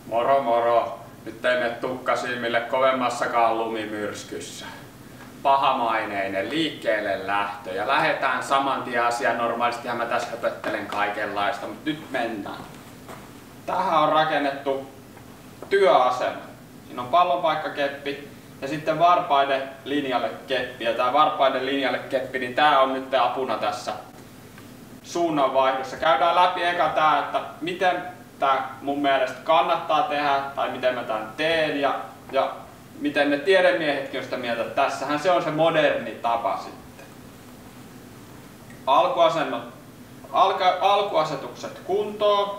Moro moro. Nyt ei mene tukkasilmille kovemmassakaan lumimyrskyssä. Pahamaineinen liikkeelle lähtö ja lähdetään saman tien asiaan. Normaalistihan mä tässä höpöttelen kaikenlaista, mutta nyt mennään. Tähän on rakennettu työasema. Siinä on pallonpaikkakeppi ja sitten varpaiden linjalle keppi. Ja tää varpaiden linjalle keppi, niin tää on nyt apuna tässä suunnanvaihdossa. Käydään läpi eka tää, että miten tää mun mielestä kannattaa tehdä tai miten mä tän teen ja miten ne tiedemiehetkin on sitä mieltä, että tässähän se on se moderni tapa sitten. Alkuasetukset kuntoon.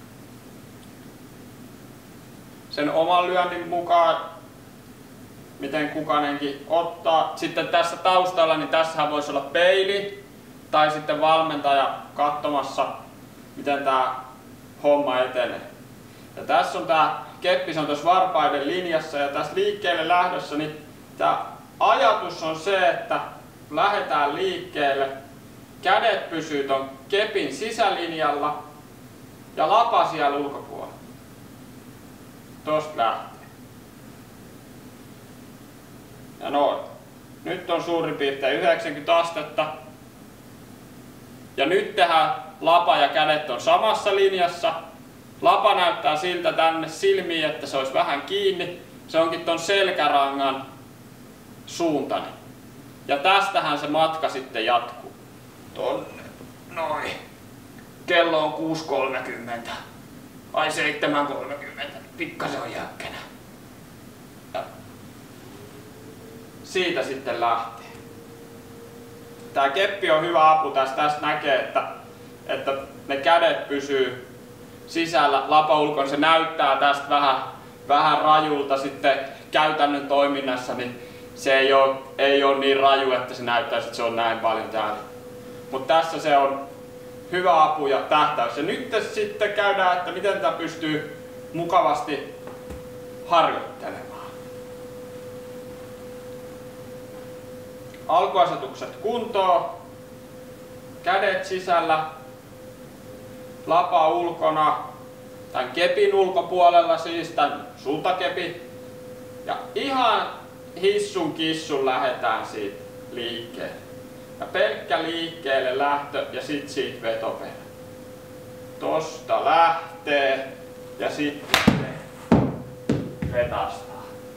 Sen oman lyönnin mukaan, miten kukainenkin ottaa. Sitten tässä taustalla, niin tässähän voisi olla peili tai sitten valmentaja katsomassa, miten tää homma etenee. Ja tässä on tää keppi, se on tuossa varpaiden linjassa ja tässä liikkeelle lähdössä, niin tää ajatus on se, että lähdetään liikkeelle, kädet pysyy ton kepin sisälinjalla ja lapa siellä ulkopuolella. Tosta lähtee. Ja noin. Nyt on suurin piirtein 90 astetta. Ja nyt tehdään lapa ja kädet on samassa linjassa. Lapa näyttää siltä tänne silmiin, että se olisi vähän kiinni. Se onkin ton selkärangan suuntainen. Ja tästähän se matka sitten jatkuu. Tonne. Noin. Kello on 6.30. Ai 7.30. Pikkasen on jäkkänä. Ja siitä sitten lähtee. Tää keppi on hyvä apu. Tästä näkee, että ne kädet pysyy sisällä. Lapa ulkona, se näyttää tästä vähän rajulta sitten käytännön toiminnassa, niin se ei ole niin raju, että se näyttäisi, että se on näin paljon täällä. Mutta tässä se on hyvä apu ja tähtäys. Ja nyt sitten käydään, että miten tämä pystyy mukavasti harjoittelemaan. Alkuasetukset kuntoon, kädet sisällä, lapa ulkona, tämän kepin ulkopuolella siis, tämän sultakepin. Ja ihan hissun kissun lähdetään siitä liikkeelle. Ja pelkkä liikkeelle lähtö ja sit siitä vetoperä. Tosta lähtee ja sitten vetastaa.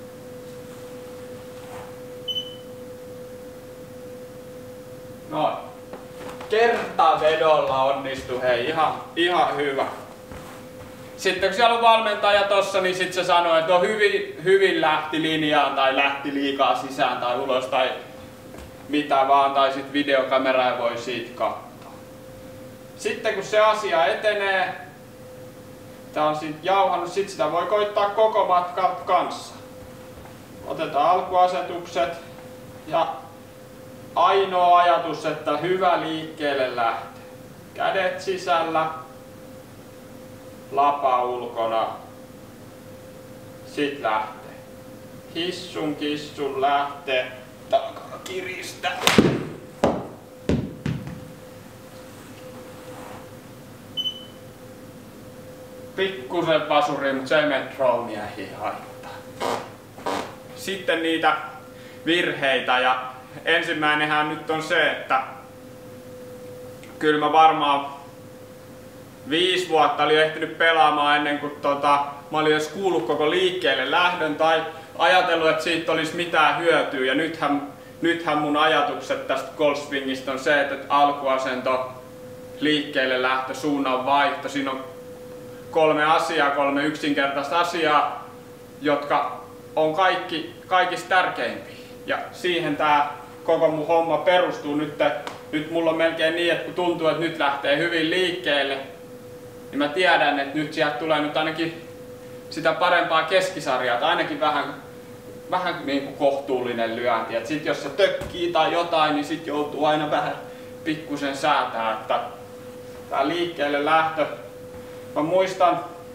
Noin. Kertavedolla onnistuu, hei, ihan hyvä. Sitten kun siellä on valmentaja tossa, niin sit se sanoo, että no hyvin lähti linjaan tai lähti liikaa sisään tai ulos tai mitä vaan, tai sit videokameraa voi siitä katsoa. Sitten kun se asia etenee, tää on siitä jauhannut, sit sitä voi koittaa koko matkalta kanssa. Otetaan alkuasetukset ja ainoa ajatus, että hyvä liikkeelle lähtee. Kädet sisällä, lapa ulkona, sit lähtee. Hissun kissun lähtee, takaa kiristä. Pikkusen vasuri, mutta se ei mene trollmiehiin haittaa. Sitten niitä virheitä ja ensimmäinenhän nyt on se, että kyllä mä varmaan 5 vuotta olin ehtinyt pelaamaan ennen kuin mä olin edes kuullut koko liikkeelle lähdön tai ajatellut, että siitä olisi mitään hyötyä. Ja nythän mun ajatukset tästä golfswingistä on se, että alkuasento, liikkeelle lähtö, suunnan vaihto. Siinä on 3 yksinkertaista asiaa, jotka on kaikista tärkeimpiä. Ja siihen tää koko mun homma perustuu. Nyt mulla on melkein niin, että kun tuntuu, että nyt lähtee hyvin liikkeelle, niin mä tiedän, että nyt sieltä tulee nyt ainakin sitä parempaa keskisarjaa, tai ainakin vähän niin kuin kohtuullinen lyönti. Et sit jos se tökkii tai jotain, niin sit joutuu aina vähän pikkusen säätää, että tää liikkeelle lähtö. Mä muistan,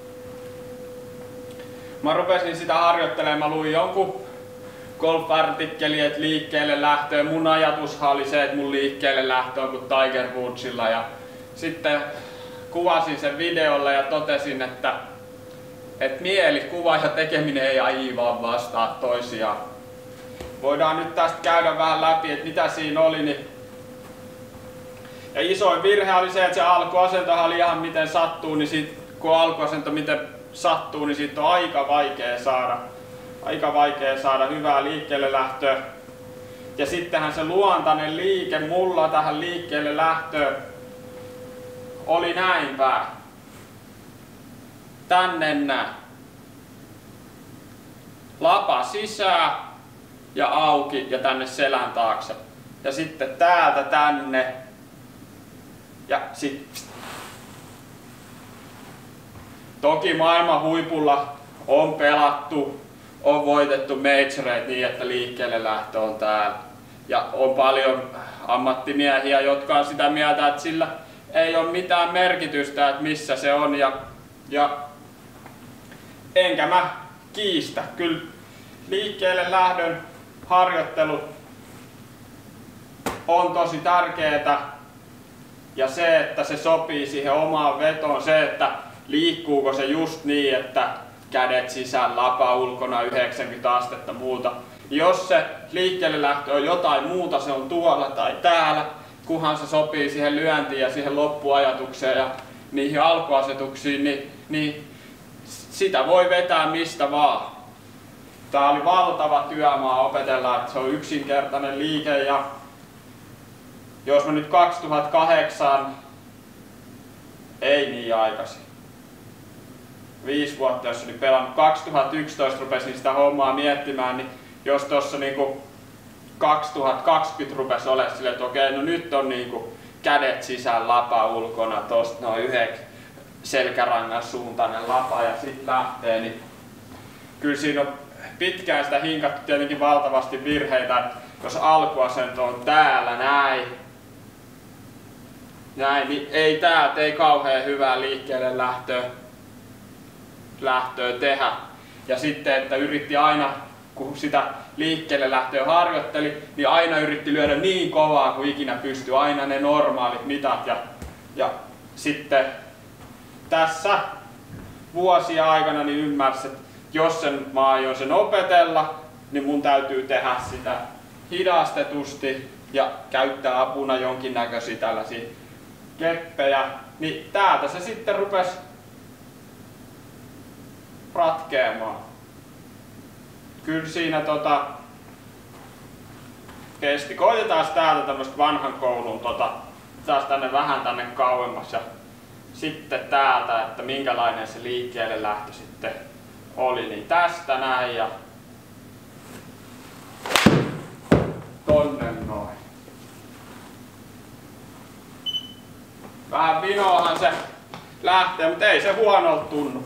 mä rupesin sitä harjoittelemaan, mä luin jonkun golf-artikkeli, että liikkeelle lähtö. Mun ajatushan oli se, että mun liikkeelle lähtö on kuin Tiger Woodsilla. Ja sitten kuvasin sen videolla ja totesin, että että mielikuva ja tekeminen ei aivan vastaa toisiaan. Voidaan nyt tästä käydä vähän läpi, että mitä siinä oli. Niin ja isoin virhe oli se, että se alkuasentohan oli ihan miten sattuu, niin kun alkuasento miten sattuu, niin siitä on aika vaikea saada hyvää liikkeelle lähtöä. Ja sittenhän se luontainen liike mulla tähän liikkeelle lähtöön oli näin päin. Tänne näin. Lapa sisään ja auki ja tänne selän taakse. Ja sitten täältä tänne. Ja sitten. Toki maailman huipulla on pelattu, on voitettu majoreita niin, että liikkeelle lähtö on täällä. Ja on paljon ammattimiehiä, jotka on sitä mieltä, että sillä ei ole mitään merkitystä, että missä se on. Ja enkä mä kiistä. Kyllä liikkeelle lähdön harjoittelu on tosi tärkeää. Ja se, että se sopii siihen omaan vetoon, se, että liikkuuko se just niin, että kädet sisään, lapa ulkona 90 astetta muuta. Jos se liikkeelle lähtö on jotain muuta, se on tuolla tai täällä, kunhan se sopii siihen lyöntiin ja siihen loppuajatukseen ja niihin alkuasetuksiin, niin sitä voi vetää mistä vaan. Tää oli valtava työmaa opetella, että se on yksinkertainen liike ja jos mä nyt 2008, ei niin aikaisin, 5 vuotta jos olin pelannut, 2011 rupesin sitä hommaa miettimään, niin jos tossa niinku 2020 rupesi olemaan silleen, että okei, no nyt on niinku kädet sisään, lapa ulkona, tosta noin selkärangan suuntainen lapa ja sit lähtee, niin kyllä siinä on pitkään sitä hinkattu tietenkin valtavasti virheitä, että jos alkuasento on täällä näin, niin ei täältä ei kauhean hyvää liikkeelle lähtöä tehdä. Ja sitten, että yritti aina, kun sitä liikkeelle lähtöä harjoitteli, niin aina yritti lyödä niin kovaa kuin ikinä pystyi, aina ne normaalit mitat. Ja sitten tässä vuosien aikana niin ymmärsin, että jos mä aion sen opetella, niin mun täytyy tehdä sitä hidastetusti ja käyttää apuna jonkinnäköisiä tällaisia keppejä, niin täältä se sitten rupesi ratkeamaan. Kyllä siinä kesti. Koitetaan täältä tämmöstä vanhan koulun taas vähän tänne kauemmas ja sitten täältä, että minkälainen se liikkeelle lähtö sitten oli, niin tästä näin ja tonne noin. Vähän vinoahan se lähtee, mutta ei se huonolta tunnu.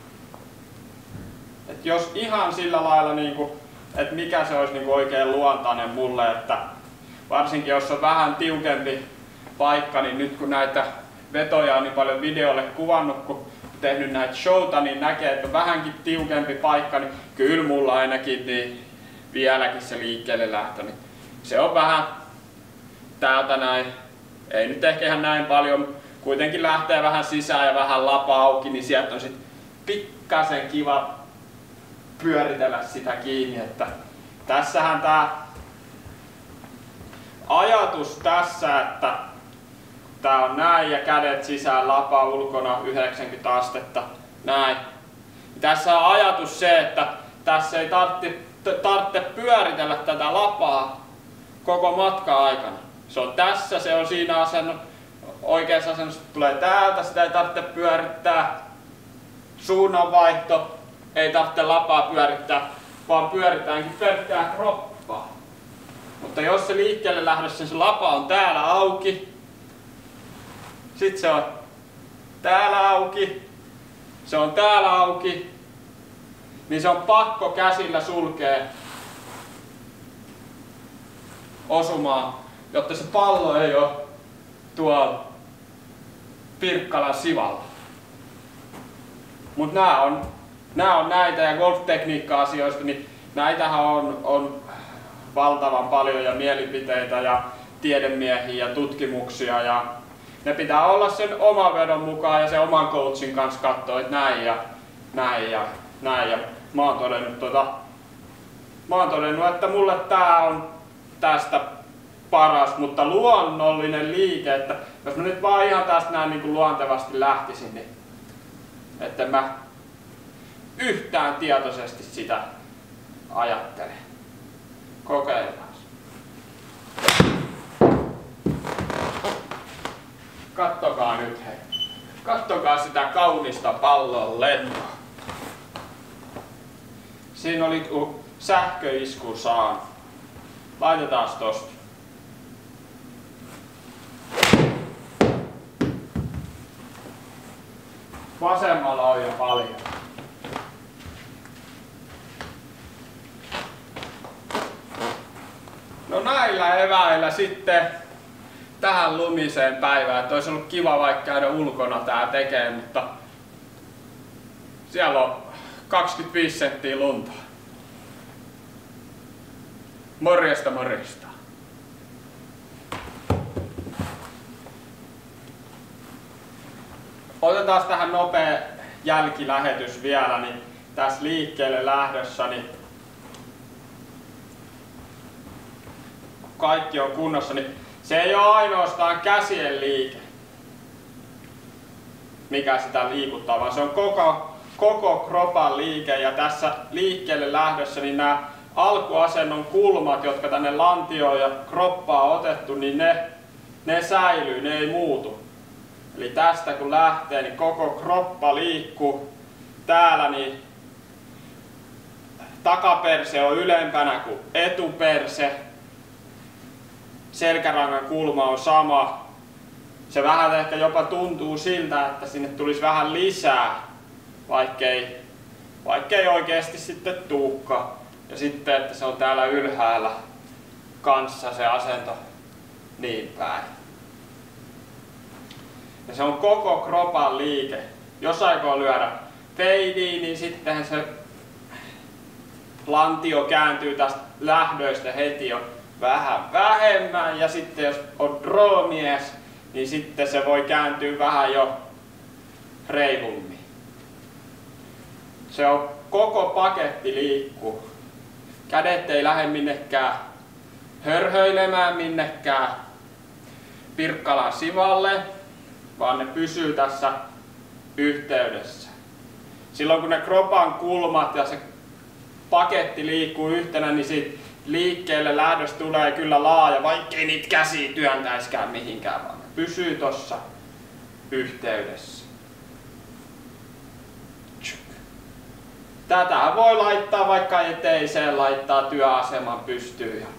Et jos ihan sillä lailla, niinku, että mikä se olisi niinku oikein luontainen mulle, että varsinkin jos on vähän tiukempi paikka, niin nyt kun näitä vetoja on niin paljon videolle kuvannut, kun tehnyt näitä showta, niin näkee, että on vähänkin tiukempi paikka, niin kyllä mulla ainakin niin vieläkin se liikkeelle lähtö, niin se on vähän täältä näin, ei nyt ehkä ihan näin paljon, kuitenkin lähtee vähän sisään ja vähän lapa auki, niin sieltä on sit pikkasen kiva pyöritellä sitä kiinni, että tässähän tää ajatus tässä, että tää on näin ja kädet sisään, lapa ulkona 90 astetta, näin. Tässä on ajatus se, että tässä ei tarvitse pyöritellä tätä lapaa koko matkan aikana. Se on tässä, se on siinä asennossa, oikeassa asennossa tulee täältä, sitä ei tarvitse pyörittää. Suunnanvaihto, ei tarvitse lapaa pyörittää, vaan pyöritäänkin pelkkää kroppaa. Mutta jos se liikkeelle lähdössä, se lapa on täällä auki, sitten se on täällä auki, se on täällä auki, niin se on pakko käsillä sulkea osumaan, jotta se pallo ei ole tuolla Pirkkalan sivalla. Mutta nämä on näitä ja golftekniikka-asioista, niin näitähän on valtavan paljon ja mielipiteitä ja tiedemiehiä ja tutkimuksia ja ne pitää olla sen oman vedon mukaan ja sen oman coachin kanssa katsoa, että näin. näin ja näin. Ja mä oon todennut, että mulle tää on tästä paras, mutta luonnollinen liike, että jos mä nyt vaan ihan tästä näin niin kuin luontevasti lähtisin, niin että mä yhtään tietoisesti sitä ajattelen. Kokeillaan. Kattokaa nyt hei. Kattokaa sitä kaunista pallon lentoa. Siinä oli sähköisku saanut. Laitetaan tosta. Vasemmalla on jo paljon. No näillä eväillä sitten tähän lumiseen päivään. Että olisi ollut kiva vaikka käydä ulkona tää tekee, mutta siellä on 25 senttiä lunta. Morjesta morjesta. Otetaan tähän nopea jälkilähetys vielä, niin tässä liikkeelle lähdössä niin kaikki on kunnossa, niin se ei ole ainoastaan käsien liike, mikä sitä liikuttaa, vaan se on koko kropan liike. Ja tässä liikkeelle lähdössä niin nämä alkuasennon kulmat, jotka tänne lantioon ja kroppaan on otettu, niin ne säilyy, ne ei muutu. Eli tästä kun lähtee, niin koko kroppa liikkuu. Täällä niin takaperse on ylempänä kuin etuperse. Selkärangan kulma on sama. Se vähän ehkä jopa tuntuu siltä, että sinne tulisi vähän lisää, vaikkei oikeasti sitten tuukka. Ja sitten, että se on täällä ylhäällä kanssa se asento niin päin. Ja se on koko kropan liike. Jos aikoo lyödä feidiin, niin sittenhän se lantio kääntyy tästä lähdöistä heti jo vähän vähemmän. Ja sitten jos on draw-mies, niin sitten se voi kääntyä vähän jo reilummin. Se on koko paketti liikkuu. Kädet ei lähde minnekään hörhöilemään minnekään Pirkkalan sivalle, vaan ne pysyy tässä yhteydessä. Silloin kun ne kropan kulmat ja se paketti liikkuu yhtenä, niin siitä liikkeelle lähdöstä tulee kyllä laaja, vaikkei niitä käsiä työntäiskään mihinkään, vaan ne pysyy tossa yhteydessä. Tätä voi laittaa vaikka eteiseen, laittaa työaseman pystyyn ja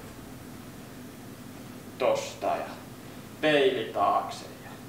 tosta ja peili taakse.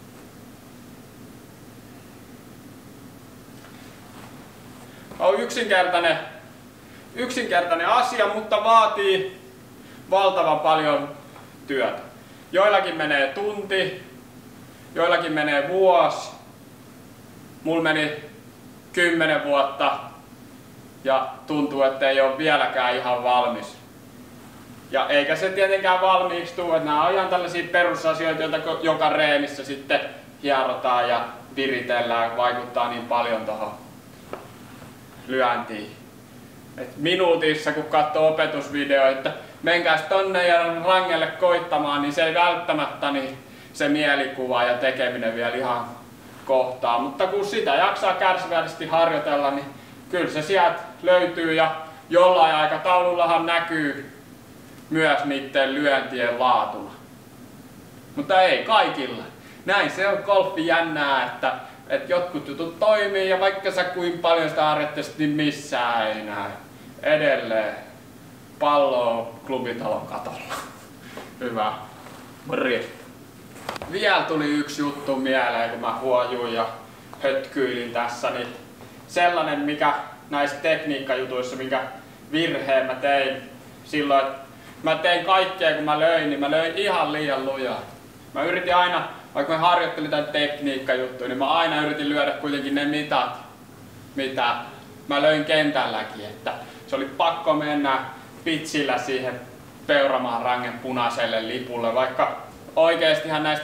On yksinkertainen asia, mutta vaatii valtavan paljon työtä. Joillakin menee tunti, joillakin menee vuosi. Mulla meni 10 vuotta ja tuntuu, että ei ole vieläkään ihan valmis. Ja eikä se tietenkään valmiiksi tule, että nämä on ihan tällaisia perusasioita, joita joka reenissä sitten hierotaan ja viritellään, vaikuttaa niin paljon tuohon lyöntiin. Et minuutissa kun katsoo opetusvideoita, että menkääs tonne ja rangelle koittamaan, niin se ei välttämättä niin se mielikuva ja tekeminen vielä ihan kohtaa. Mutta kun sitä jaksaa kärsivällisesti harjoitella, niin kyllä se sieltä löytyy ja jollain aikataulullahan näkyy myös niiden lyöntien laatuna. Mutta ei kaikilla. Näin se on golfi jännää, että jotkut jutut toimii ja vaikka sä kuin paljon sitä harjoittelisit, niin missään ei näy. Edelleen pallo on klubitalon katolla. Hyvä. Morjesta. Vielä tuli yksi juttu mieleen, kun mä huojuin ja hötkyilin tässä, niin sellainen, mikä näissä tekniikkajutuissa, minkä virheen mä tein silloin, että mä tein kaikkea kun mä löin, niin mä löin ihan liian lujaa. Mä yritin aina, vaikka mä harjoittelin tämän tekniikkajuttuja, niin mä aina yritin lyödä kuitenkin ne mitat, mitä mä löin kentälläkin, että se oli pakko mennä pitsillä siihen Peuramaan rangen punaiselle lipulle, vaikka oikeestihan näissä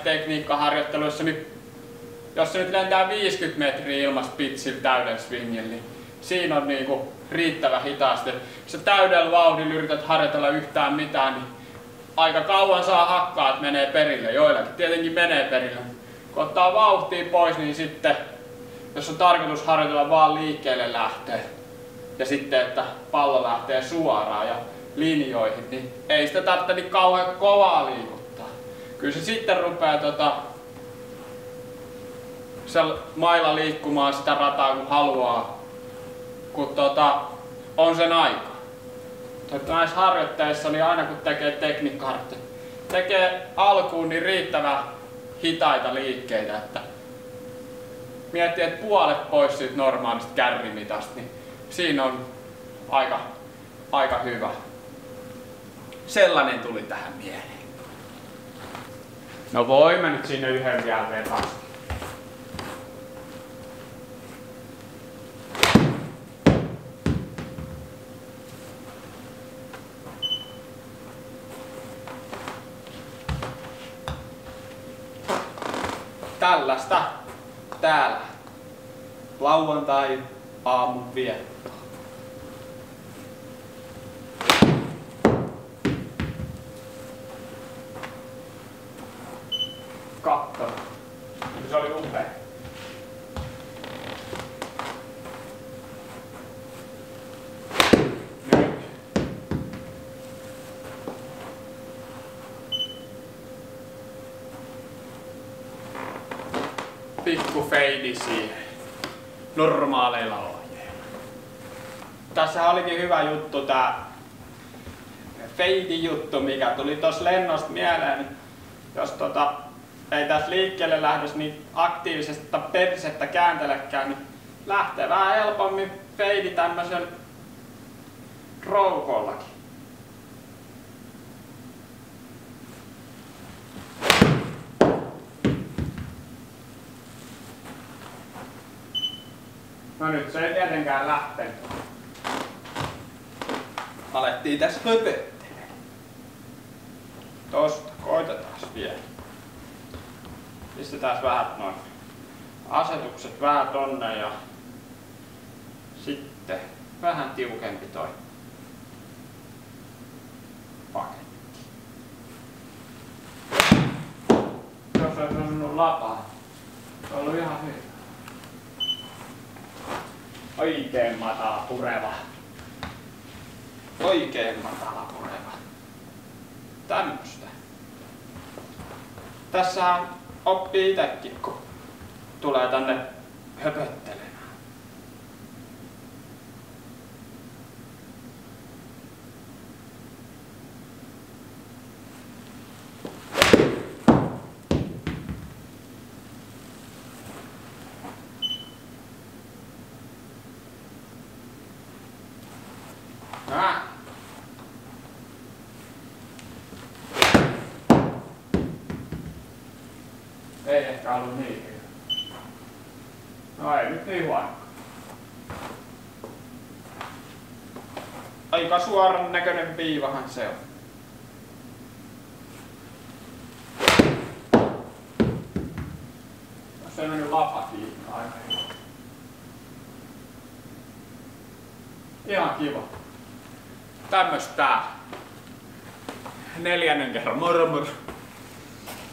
tekniikkaharjoitteluissa, niin jos se nyt lentää 50 metriä ilmasta pitsillä täydellä swingillä, niin siinä on niinku riittävä hitaasti. Jos sä täydellä vauhdilla yrität harjoitella yhtään mitään, niin aika kauan saa hakkaa, että menee perille. Joillakin tietenkin menee perille. Kun ottaa vauhtia pois, niin sitten, jos on tarkoitus harjoitella vaan liikkeelle lähtee, ja sitten, että pallo lähtee suoraan ja linjoihin, niin ei sitä tarvitse niin kauhean kovaa liikuttaa. Kyllä se sitten rupeaa mailla liikkumaan sitä rataa kun haluaa, kun on sen aika. Näissä harjoitteissa, niin aina kun tekee tekniikkaharjoitteita, tekee alkuun niin riittävän hitaita liikkeitä, että miettii, että puolet pois siitä normaalista kärrimitasta, niin siinä on aika hyvä. Sellainen tuli tähän mieleen. No voimme nyt sinne yhden vielä vetää. Tällaista täällä lauantai aamun vietto. Katso. Se oli upea. Nyt. Pikku feidi siihen. Normaaleilla ohjeilla. Tässä olikin hyvä juttu tää feidi juttu, mikä tuli tossa lennosta mieleen. Jos ei tässä liikkeelle lähdössä niin aktiivisesti persettä kääntelekään, niin lähtee vähän helpommin feidi tämmösen roukollakin. No nyt se ei tietenkään lähtenyt. Alettiin tässä höpöttelemään. Tosta koitetaan vielä. Pistetään vähän noin asetukset vähän tonne ja sitten vähän tiukempi toi paketti. Jos olisi osunut lapaa, se on ollut ihan hyvä. Oikein matala pureva. Oikein matala pureva. Tämmöstä. Tässähän oppii itekin, kun tulee tänne höpöttelemään. Ei ehkä ollut niin hyvä. No ei nyt niin huono. Aika suoran näköinen viivahan se on. Se on mennyt lapa kiinni aika hyvä. Ihan kiva. Tämmöstä tää. 4. kerran. Moro moro.